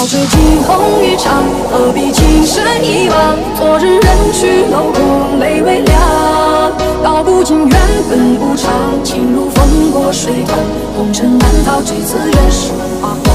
是惊鸿一场，何必情深一往？昨日人去楼空，泪微凉。道不尽缘分无常，情如风过水淌，红尘难逃，这次人世无法。